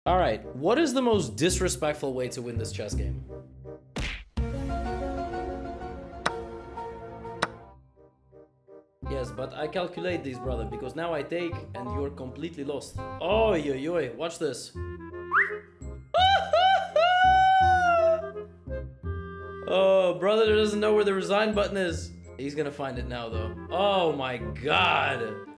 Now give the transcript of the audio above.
Alright, what is the most disrespectful way to win this chess game? Yes, but I calculate these, brother, because now I take and you're completely lost. Oh, yo, yo, watch this. Oh, brother doesn't know where the resign button is. He's gonna find it now, though. Oh my god.